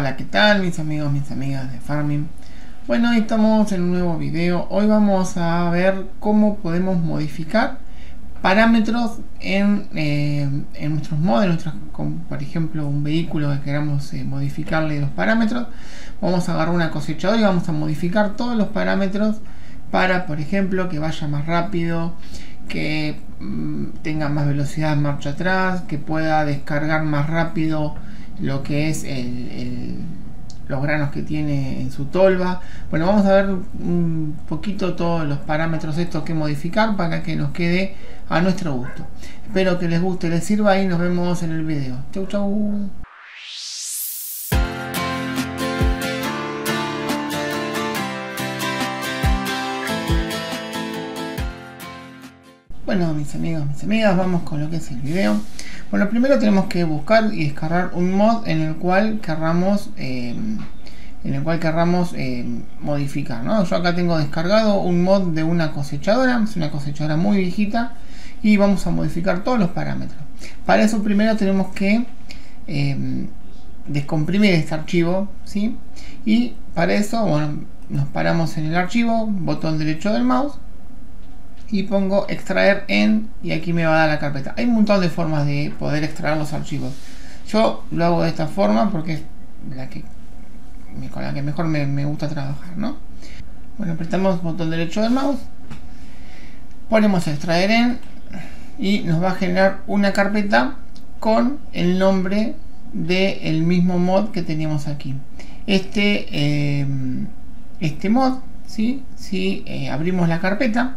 Hola, ¿qué tal mis amigos, mis amigas de Farming? Bueno, hoy estamos en un nuevo video. Hoy vamos a ver cómo podemos modificar parámetros en nuestros modelos, por ejemplo un vehículo que queramos modificarle los parámetros. Vamos a agarrar una cosechadora y vamos a modificar todos los parámetros para, por ejemplo, que vaya más rápido, que tenga más velocidad de marcha atrás, que pueda descargar más rápido lo que es los granos que tiene en su tolva. Bueno, vamos a ver un poquito todos los parámetros estos que modificar para que nos quede a nuestro gusto. Espero que les guste, les sirva y nos vemos en el video. Chau chau. Bueno, mis amigos, mis amigas, vamos con lo que es el video. Bueno, primero tenemos que buscar y descargar un mod en el cual querramos modificar, ¿no? Yo acá tengo descargado un mod de una cosechadora, es una cosechadora muy viejita, y vamos a modificar todos los parámetros. Para eso primero tenemos que descomprimir este archivo, ¿sí? Y para eso, bueno, nos paramos en el archivo, botón derecho del mouse, y pongo extraer en, y aquí me va a dar la carpeta. Hay un montón de formas de poder extraer los archivos. Yo lo hago de esta forma porque es con la que mejor me gusta trabajar, ¿no? Bueno, apretamos botón derecho del mouse, ponemos extraer en y nos va a generar una carpeta con el nombre del mismo mod que teníamos aquí. Este mod, ¿sí? Si abrimos la carpeta,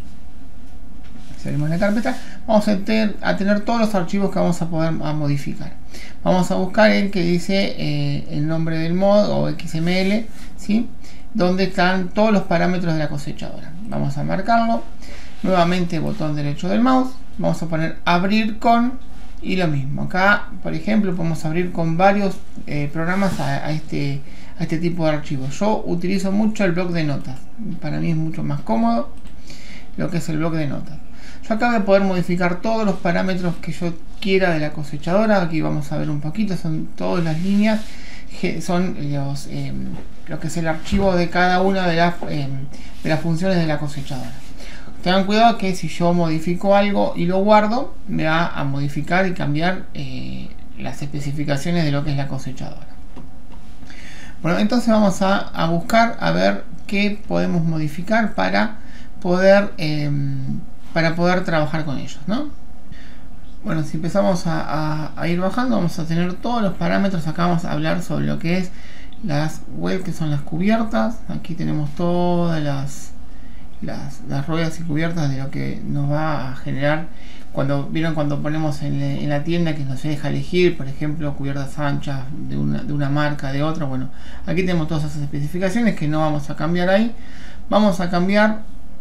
vamos a tener todos los archivos que vamos a poder modificar. Vamos a buscar el que dice el nombre del mod o XML, ¿sí? Donde están todos los parámetros de la cosechadora. Vamos a marcarlo, nuevamente botón derecho del mouse, vamos a poner abrir con, y lo mismo acá, por ejemplo, podemos abrir con varios programas a este tipo de archivos. Yo utilizo mucho el bloc de notas, para mí es mucho más cómodo lo que es el bloc de notas. Yo acá voy a poder modificar todos los parámetros que yo quiera de la cosechadora. Aquí vamos a ver un poquito, son todas las líneas, son lo que es el archivo de cada una de las funciones de la cosechadora. Tengan cuidado que si yo modifico algo y lo guardo, me va a modificar y cambiar las especificaciones de lo que es la cosechadora. Bueno, entonces vamos a buscar a ver qué podemos modificar para poder trabajar con ellos, ¿no? Bueno, si empezamos a ir bajando, vamos a tener todos los parámetros. Acá vamos a hablar sobre lo que es las web, que son las cubiertas. Aquí tenemos todas las ruedas y cubiertas de lo que nos va a generar cuando ponemos en la tienda que nos deja elegir, por ejemplo, cubiertas anchas de una marca, de otra. Bueno, aquí tenemos todas esas especificaciones que no vamos a cambiar ahí. Vamos a cambiar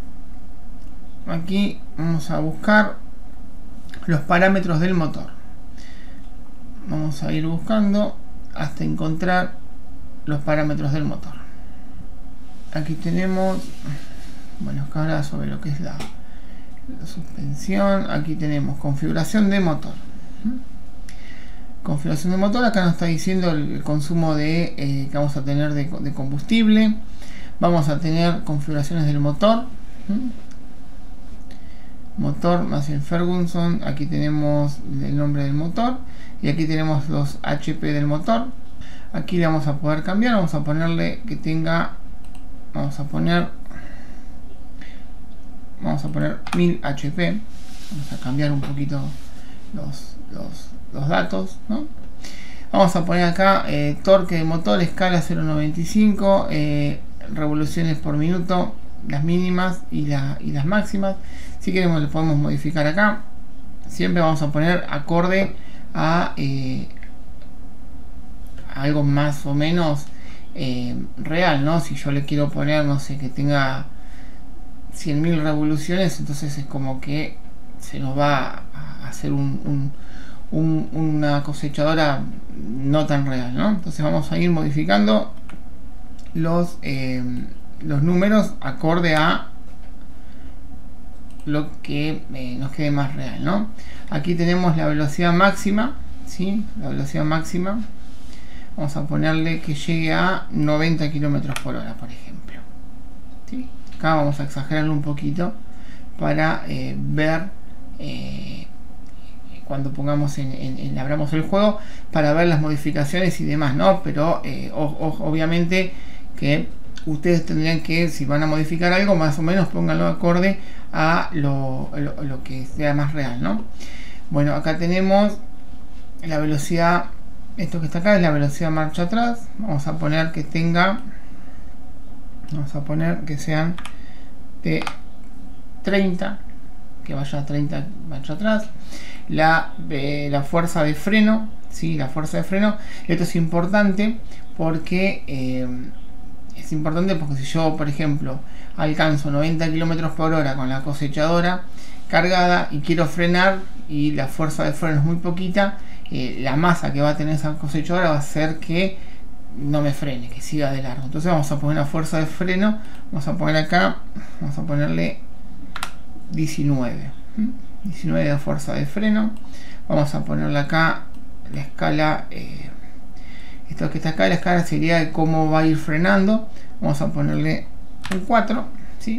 aquí, vamos a buscar los parámetros del motor. Vamos a ir buscando hasta encontrar los parámetros del motor. Aquí tenemos, bueno, acá habla sobre lo que es la suspensión. Aquí tenemos configuración de motor. Configuración de motor, acá nos está diciendo el consumo que vamos a tener de combustible. Vamos a tener configuraciones del motor. Motor Massey Ferguson, aquí tenemos el nombre del motor y aquí tenemos los HP del motor. Aquí le vamos a poder cambiar, vamos a ponerle que tenga, vamos a poner 1000 HP. Vamos a cambiar un poquito los datos, ¿no? Vamos a poner acá torque de motor, escala 0.95, revoluciones por minuto, las mínimas y las máximas. Si queremos le podemos modificar acá. Siempre vamos a poner acorde a algo más o menos real, ¿no? Si yo le quiero poner, no sé, que tenga 100.000 revoluciones, entonces es como que se nos va a hacer una cosechadora no tan real, ¿no? Entonces vamos a ir modificando los números acorde a lo que nos quede más real, ¿no? Aquí tenemos la velocidad máxima, ¿sí? La velocidad máxima. vamos a ponerle que llegue a 90 kilómetros por hora, por ejemplo. ¿Sí? Acá vamos a exagerarlo un poquito para ver cuando pongamos abramos el juego, para ver las modificaciones y demás, ¿no? Pero obviamente que ustedes tendrían que, si van a modificar algo, más o menos pónganlo acorde a lo que sea más real, ¿no? Bueno, acá tenemos la velocidad, esto que está acá es la velocidad marcha atrás. Vamos a poner que tenga, vamos a poner que sean de 30, que vaya a 30 marcha atrás. La fuerza de freno, ¿sí? La fuerza de freno, esto es importante porque si yo, por ejemplo, alcanzo 90 km por hora con la cosechadora cargada y quiero frenar y la fuerza de freno es muy poquita, la masa que va a tener esa cosechadora va a hacer que no me frene, que siga de largo. Entonces vamos a poner la fuerza de freno, vamos a poner acá, vamos a ponerle 19 de fuerza de freno. Vamos a ponerle acá la escala, esto que está acá, la escala sería de cómo va a ir frenando. Vamos a ponerle un 4, ¿sí?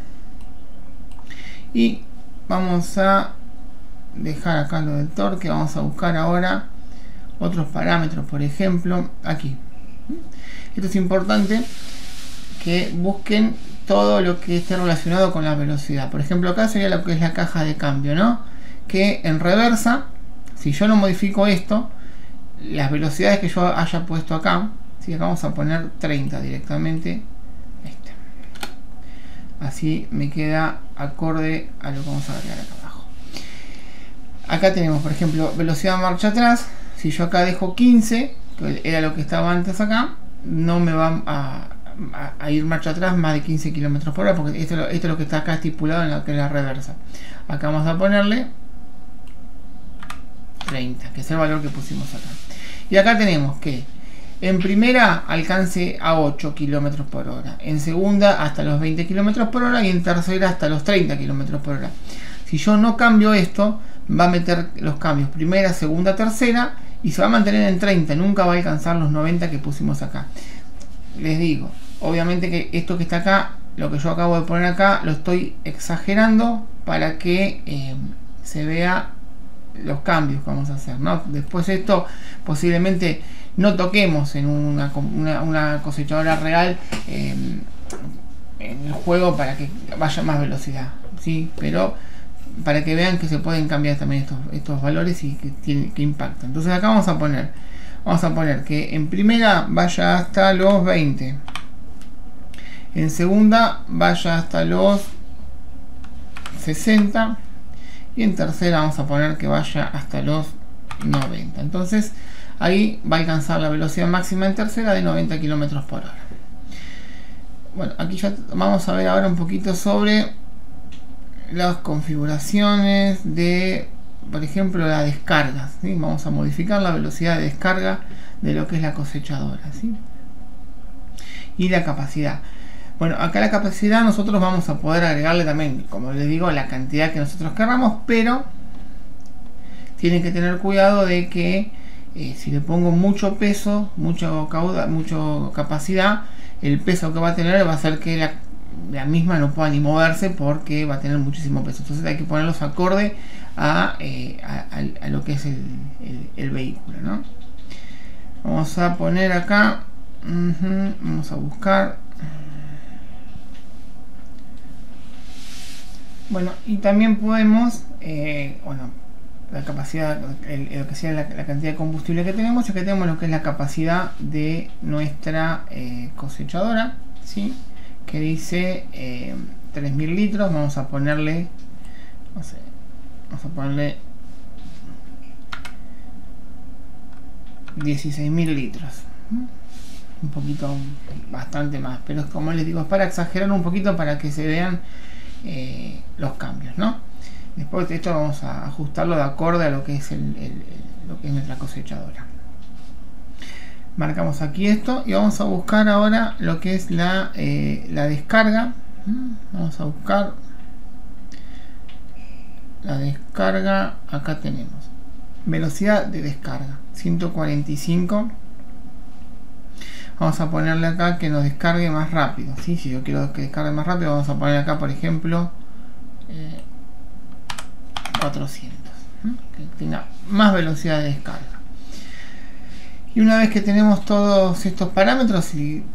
Y vamos a dejar acá lo del torque. Vamos a buscar ahora otros parámetros, por ejemplo aquí. Esto es importante que busquen todo lo que esté relacionado con la velocidad. Por ejemplo, acá sería lo que es la caja de cambio, ¿no? Que en reversa, si yo no modifico esto, las velocidades que yo haya puesto acá, ¿sí? Acá vamos a poner 30 directamente. Así me queda acorde a lo que vamos a agregar acá abajo. Acá tenemos, por ejemplo, velocidad marcha atrás. Si yo acá dejo 15, que era lo que estaba antes acá, no me va a ir marcha atrás más de 15 km por hora, porque esto es lo que está acá estipulado en la que es la reversa. Acá vamos a ponerle 30, que es el valor que pusimos acá. Y acá tenemos que en primera alcance a 8 km por hora, en segunda hasta los 20 km por hora y en tercera hasta los 30 km por hora. Si yo no cambio esto, va a meter los cambios primera, segunda, tercera y se va a mantener en 30, nunca va a alcanzar los 90 que pusimos acá. Les digo, obviamente que esto que está acá, lo que yo acabo de poner acá, lo estoy exagerando para que se vea los cambios que vamos a hacer, ¿no? Después esto posiblemente no toquemos en una cosechadora real en el juego para que vaya más velocidad, ¿sí? Pero para que vean que se pueden cambiar también estos valores y que impactan. Entonces acá vamos a poner que en primera vaya hasta los 20, en segunda vaya hasta los 60 y en tercera vamos a poner que vaya hasta los 90. Entonces ahí va a alcanzar la velocidad máxima en tercera de 90 km por hora. Bueno, aquí ya vamos a ver ahora un poquito sobre las configuraciones de, por ejemplo, la descarga, ¿sí? Vamos a modificar la velocidad de descarga de lo que es la cosechadora, ¿sí? Y la capacidad. Bueno, acá la capacidad nosotros vamos a poder agregarle también, como les digo, la cantidad que nosotros querramos, pero tienen que tener cuidado de que si le pongo mucho peso, mucho capacidad, el peso que va a tener va a hacer que la misma no pueda ni moverse porque va a tener muchísimo peso. Entonces hay que ponerlos acorde a lo que es el vehículo, ¿no? Vamos a poner acá, vamos a buscar. Bueno, y también podemos, la capacidad, lo que sea la cantidad de combustible que tenemos, y que tenemos lo que es la capacidad de nuestra cosechadora, ¿sí? Que dice 3.000 litros. Vamos a ponerle, no sé, vamos a ponerle 16.000 litros. Un poquito, bastante más, pero como les digo, es para exagerar un poquito para que se vean los cambios, ¿no? Después de esto vamos a ajustarlo de acorde a lo que es lo que es nuestra cosechadora. Marcamos aquí esto y vamos a buscar ahora lo que es la descarga. Vamos a buscar la descarga. Acá tenemos velocidad de descarga 145 vamos a ponerle acá que nos descargue más rápido, ¿sí? Si yo quiero que descargue más rápido, vamos a poner acá, por ejemplo, 400, que tenga más velocidad de descarga. Y una vez que tenemos todos estos parámetros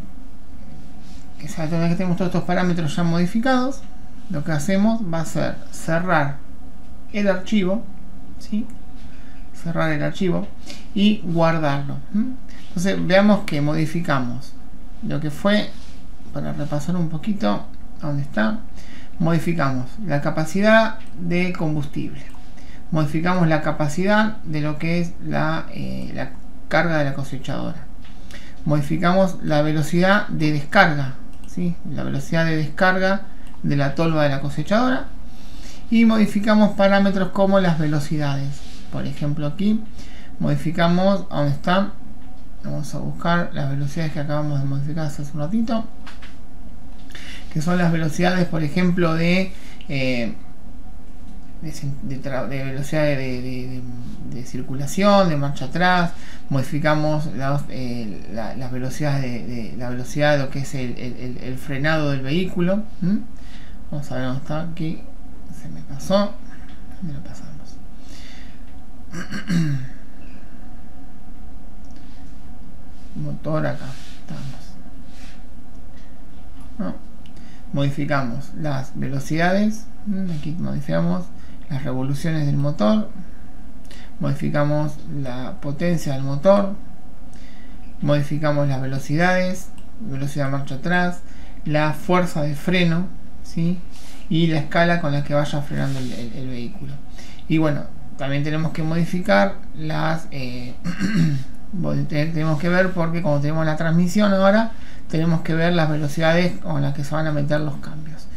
ya modificados, lo que hacemos va a ser cerrar el archivo, ¿sí? Cerrar el archivo y guardarlo. Entonces veamos que modificamos lo que fue, para repasar un poquito, ¿dónde está? Modificamos la capacidad de combustible, modificamos la capacidad de lo que es la carga de la cosechadora, modificamos la velocidad de descarga, ¿sí? La velocidad de descarga de la tolva de la cosechadora, y modificamos parámetros como las velocidades. Por ejemplo, aquí modificamos, ¿dónde está? Vamos a buscar las velocidades que acabamos de modificar hace un ratito, que son las velocidades, por ejemplo, de velocidad de circulación, de marcha atrás. Modificamos las velocidades la velocidad de lo que es el frenado del vehículo. Vamos a ver dónde está. Aquí se me pasó. ¿Dónde lo pasamos? Motor, acá estamos. ¿No? Modificamos las velocidades. Aquí modificamos las revoluciones del motor, modificamos la potencia del motor, modificamos las velocidades, velocidad de marcha atrás, la fuerza de freno, ¿sí? Y la escala con la que vaya frenando el vehículo. Y bueno, también tenemos que modificar las tenemos que ver, porque como tenemos la transmisión ahora, tenemos que ver las velocidades con las que se van a meter los cambios.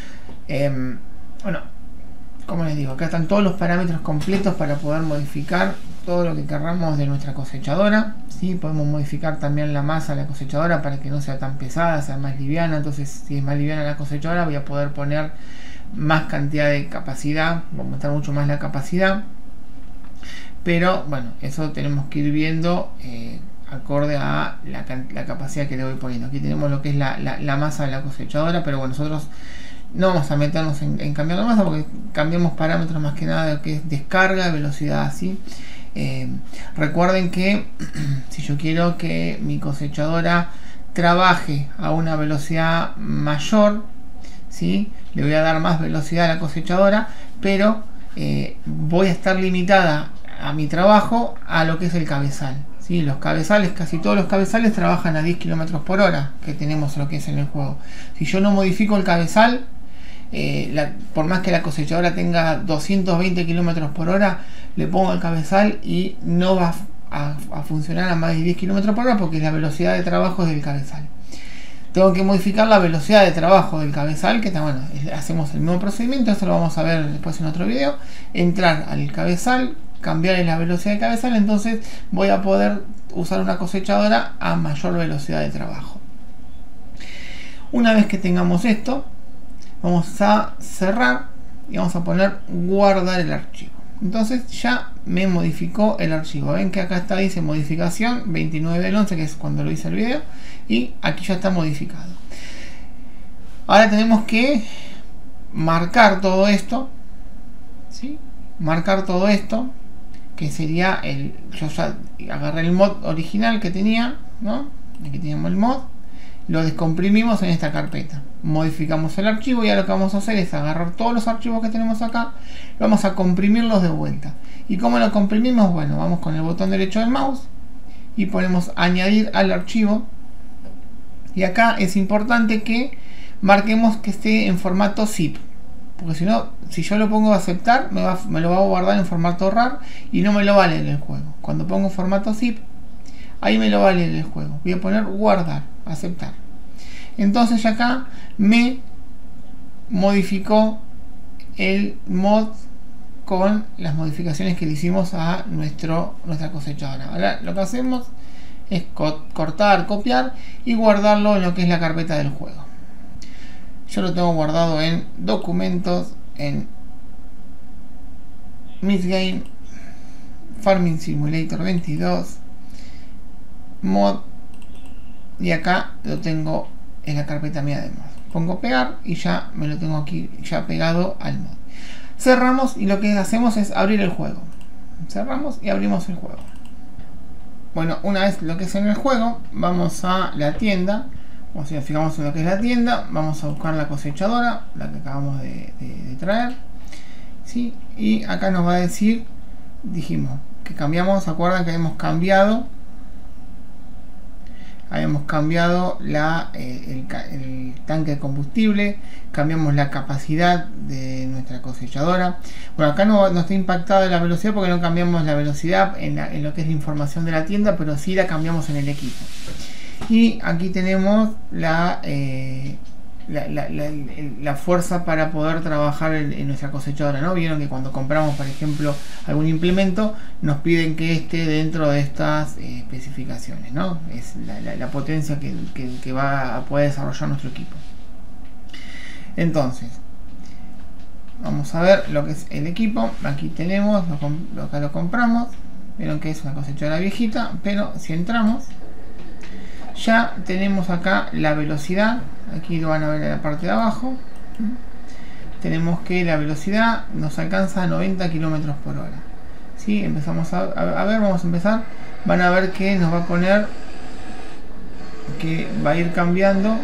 Bueno, como les digo, acá están todos los parámetros completos para poder modificar todo lo que querramos de nuestra cosechadora, ¿sí? Podemos modificar también la masa de la cosechadora para que no sea tan pesada, sea más liviana. Entonces, si es más liviana la cosechadora, voy a poder poner más cantidad de capacidad, voy a aumentar mucho más la capacidad. Pero bueno, eso tenemos que ir viendo acorde a la capacidad que le voy poniendo. Aquí tenemos lo que es la masa de la cosechadora, pero bueno, nosotros no vamos a meternos en cambiar la masa, porque cambiamos parámetros más que nada de lo que es descarga, velocidad, así. Recuerden que si yo quiero que mi cosechadora trabaje a una velocidad mayor, ¿sí? Le voy a dar más velocidad a la cosechadora, pero voy a estar limitada a mi trabajo a lo que es el cabezal, ¿sí? Los cabezales, casi todos los cabezales trabajan a 10 km por hora, que tenemos lo que es en el juego. Si yo no modifico el cabezal, por más que la cosechadora tenga 220 km por hora, le pongo el cabezal y no va a funcionar a más de 10 km por hora, porque la velocidad de trabajo es del cabezal. Tengo que modificar la velocidad de trabajo del cabezal, que bueno, hacemos el mismo procedimiento, eso lo vamos a ver después en otro video. Entrar al cabezal, cambiar la velocidad de cabezal, entonces voy a poder usar una cosechadora a mayor velocidad de trabajo. Una vez que tengamos esto, vamos a cerrar y vamos a poner guardar el archivo. Entonces ya me modificó el archivo. Ven que acá está, dice modificación 29 del 11, que es cuando lo hice el video, y aquí ya está modificado. Ahora tenemos que marcar todo esto, ¿sí? Marcar todo esto, que sería yo ya agarré el mod original que tenía, ¿no? Aquí teníamos el mod, lo descomprimimos en esta carpeta, modificamos el archivo, y ahora lo que vamos a hacer es agarrar todos los archivos que tenemos acá, vamos a comprimirlos de vuelta. ¿Y cómo lo comprimimos? Bueno, vamos con el botón derecho del mouse y ponemos añadir al archivo, y acá es importante que marquemos que esté en formato zip, porque si no, si yo lo pongo a aceptar, me lo va a guardar en formato RAR y no me lo va a leer el juego. Cuando pongo formato zip, ahí me lo va a leer el juego. Voy a poner guardar, aceptar. Entonces ya acá me modificó el mod con las modificaciones que le hicimos a nuestra cosechadora. Ahora lo que hacemos es cortar, copiar y guardarlo en lo que es la carpeta del juego. Yo lo tengo guardado en documentos, en Midgame, Farming Simulator 22, mod y acá lo tengo en la carpeta mía de mod. Pongo pegar y ya me lo tengo aquí ya pegado al mod. Cerramos y lo que hacemos es abrir el juego. Cerramos y abrimos el juego. Bueno, una vez lo que es en el juego, vamos a la tienda. O sea, fijamos en lo que es la tienda, vamos a buscar la cosechadora, la que acabamos de traer, ¿sí? Y acá nos va a decir, dijimos que cambiamos, ¿se acuerdan que habíamos cambiado el tanque de combustible, cambiamos la capacidad de nuestra cosechadora? Bueno, acá no está impactada la velocidad porque no cambiamos la velocidad en lo que es la información de la tienda, pero sí la cambiamos en el equipo. Y aquí tenemos la fuerza para poder trabajar en nuestra cosechadora, ¿no? Vieron que cuando compramos, por ejemplo, algún implemento, nos piden que esté dentro de estas especificaciones, ¿no? Es la potencia que va a poder desarrollar nuestro equipo. Entonces, vamos a ver lo que es el equipo. Aquí tenemos, acá lo compramos. Vieron que es una cosechadora viejita, pero si entramos, ya tenemos acá la velocidad. Aquí lo van a ver en la parte de abajo. Tenemos que la velocidad nos alcanza a 90 km por hora. ¿Sí? Empezamos a ver, vamos a empezar. Van a ver que nos va a poner que va a ir cambiando.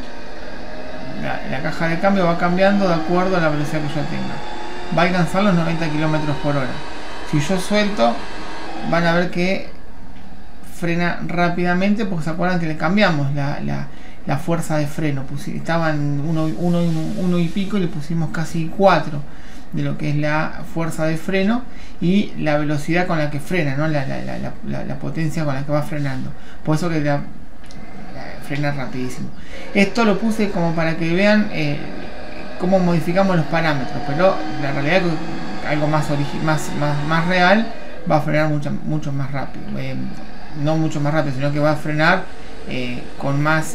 La caja de cambio va cambiando de acuerdo a la velocidad que yo tenga. Va a alcanzar los 90 km por hora. Si yo suelto, van a ver que frena rápidamente, porque se acuerdan que le cambiamos la fuerza de freno. Estaba en 1 y pico y le pusimos casi 4 de lo que es la fuerza de freno y la velocidad con la que frena, ¿no? La potencia con la que va frenando. Por eso que frena rapidísimo. Esto lo puse como para que vean cómo modificamos los parámetros, pero la realidad es que algo más real va a frenar mucho más rápido. No mucho más rápido, sino que va a frenar con más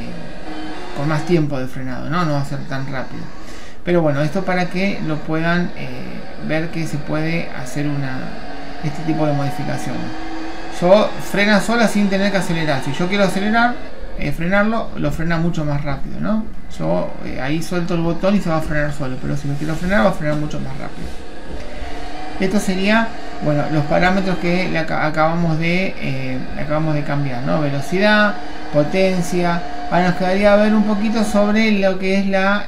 tiempo de frenado, no va a ser tan rápido. Pero bueno, esto para que lo puedan ver que se puede hacer este tipo de modificaciones. Yo frena sola sin tener que acelerar. Si yo quiero acelerar, frenarlo, lo frena mucho más rápido, ¿no? Yo ahí suelto el botón y se va a frenar solo, pero si lo quiero frenar, va a frenar mucho más rápido. Esto sería, bueno, los parámetros que acabamos de cambiar, ¿no? Velocidad, potencia. Ahora nos quedaría ver un poquito sobre lo que es la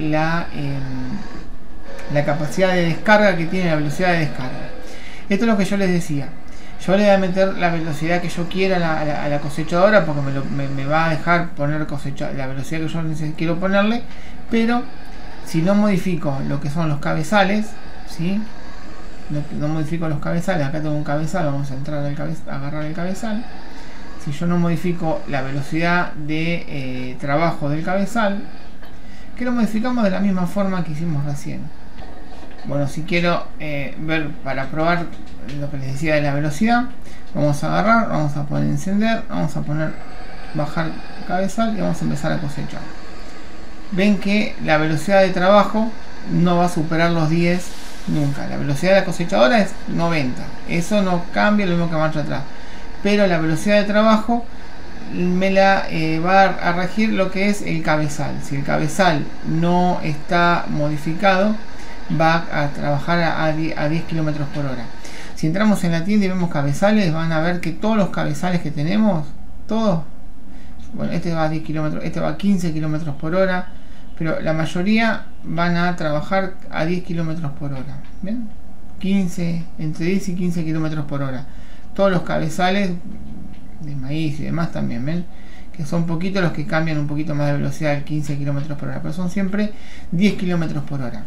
capacidad de descarga que tiene, la velocidad de descarga. Esto es lo que yo les decía. Yo le voy a meter la velocidad que yo quiera a la cosechadora, porque me va a dejar poner la velocidad que yo quiero ponerle, pero si no modifico lo que son los cabezales, ¿sí? No modifico los cabezales. Acá tengo un cabezal, vamos a entrar a agarrar el cabezal. Si yo no modifico la velocidad de trabajo del cabezal, que lo modificamos de la misma forma que hicimos recién. Bueno, si quiero ver para probar lo que les decía de la velocidad, vamos a agarrar, vamos a poner encender, vamos a poner bajar cabezal y vamos a empezar a cosechar. Ven que la velocidad de trabajo no va a superar los 10 nunca. La velocidad de la cosechadora es 90, eso no cambia, lo mismo que marcha atrás, pero la velocidad de trabajo me la va a regir lo que es el cabezal. Si el cabezal no está modificado, va a trabajar a 10 km por hora. Si entramos en la tienda y vemos cabezales, van a ver que todos los cabezales que tenemos, todos, bueno, este va a 10 km, este va a 15 km por hora, pero la mayoría van a trabajar a 10 km por hora. ¿Ven? 15, entre 10 y 15 km por hora. Todos los cabezales de maíz y demás también, ¿ven? Que son poquitos los que cambian un poquito más de velocidad al 15 km por hora, pero son siempre 10 km por hora.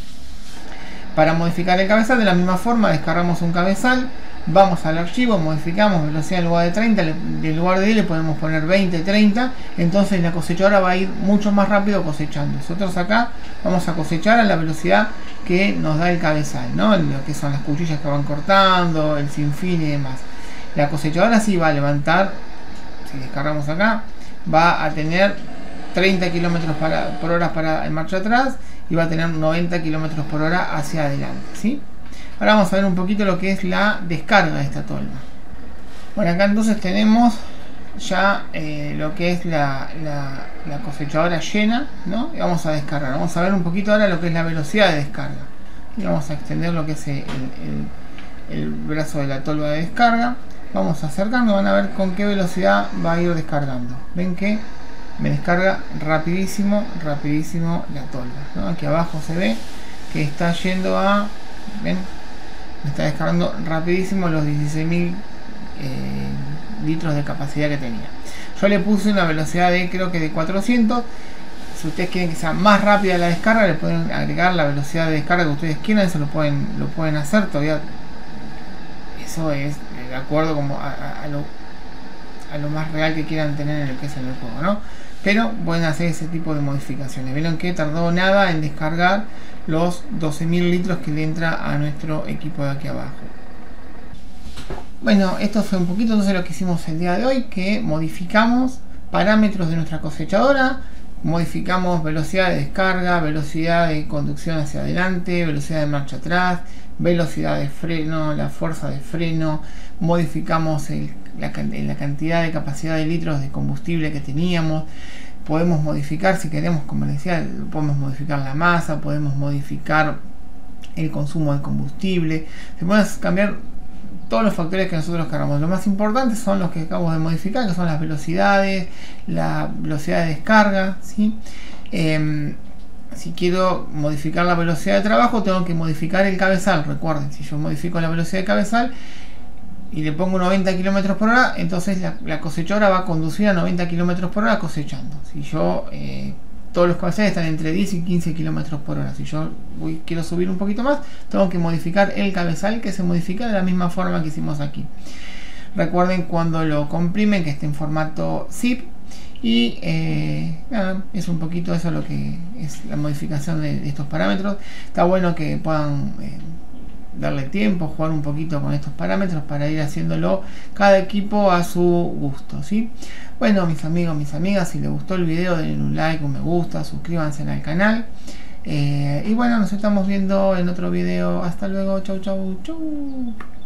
Para modificar el cabezal, de la misma forma, descargamos un cabezal, vamos al archivo, modificamos velocidad en lugar de 30, en lugar de 10 le podemos poner 20, 30, entonces la cosechadora va a ir mucho más rápido cosechando. Nosotros acá vamos a cosechar a la velocidad que nos da el cabezal, ¿no? Lo que son las cuchillas que van cortando, el sinfín y demás. La cosechadora sí va a levantar, si descargamos acá, va a tener 30 km por hora para en marcha atrás y va a tener 90 km por hora hacia adelante, ¿sí? Ahora vamos a ver un poquito lo que es la descarga de esta tolva. Bueno, acá entonces tenemos ya lo que es la cosechadora llena, ¿no? Y vamos a descargar. Vamos a ver un poquito ahora lo que es la velocidad de descarga. Y vamos a extender lo que es el brazo de la tolva de descarga. Vamos acercando, van a ver con qué velocidad va a ir descargando. Ven que me descarga rapidísimo la tolva, ¿no? Aquí abajo se ve que está yendo a... ¿ven? Me está descargando rapidísimo los 16.000 litros de capacidad que tenía. Yo le puse una velocidad de, creo que de 400. Si ustedes quieren que sea más rápida la descarga, le pueden agregar la velocidad de descarga que ustedes quieran. Eso lo pueden hacer. Todavía eso es de acuerdo como a lo más real que quieran tener en lo que es en el juego, ¿no? Pero pueden hacer ese tipo de modificaciones. Vieron que tardó nada en descargar los 12.000 litros que le entra a nuestro equipo de aquí abajo. Bueno, esto fue un poquito entonces lo que hicimos el día de hoy, que modificamos parámetros de nuestra cosechadora, modificamos velocidad de descarga, velocidad de conducción hacia adelante, velocidad de marcha atrás, velocidad de freno, la fuerza de freno, modificamos la cantidad de capacidad de litros de combustible que teníamos. Podemos modificar, si queremos, como les decía, podemos modificar la masa, podemos modificar el consumo de combustible, se pueden cambiar todos los factores que nosotros cargamos. Los más importantes son los que acabamos de modificar, que son las velocidades, la velocidad de descarga, ¿sí? Si quiero modificar la velocidad de trabajo, tengo que modificar el cabezal. Recuerden, si yo modifico la velocidad de cabezal y le pongo 90 km por hora, entonces la cosechadora va a conducir a 90 km por hora cosechando. Si yo todos los cabezales están entre 10 y 15 km por hora. Si yo quiero subir un poquito más, tengo que modificar el cabezal, que se modifica de la misma forma que hicimos aquí. Recuerden, cuando lo comprimen, que esté en formato zip. Y nada, es un poquito eso lo que es la modificación de estos parámetros. Está bueno que puedan darle tiempo, jugar un poquito con estos parámetros para ir haciéndolo cada equipo a su gusto, ¿sí? Bueno, mis amigos, mis amigas, si les gustó el video, denle un like, un me gusta, suscríbanse al canal. Y bueno, nos estamos viendo en otro video. Hasta luego, chau, chau, chau.